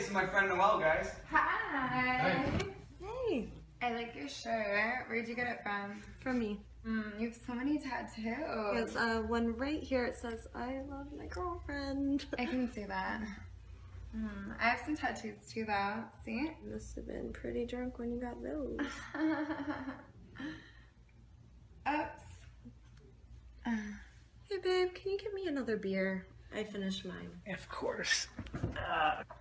is my friend Noelle, guys. Hi. Hey. I like your shirt. Where'd you get it from? From me. You have so many tattoos. There's one right here. It says, I love my girlfriend. I can see that. I have some tattoos too, though. See? You must have been pretty drunk when you got those. Oops. Hey, babe, can you get me another beer? I finished mine. Of course.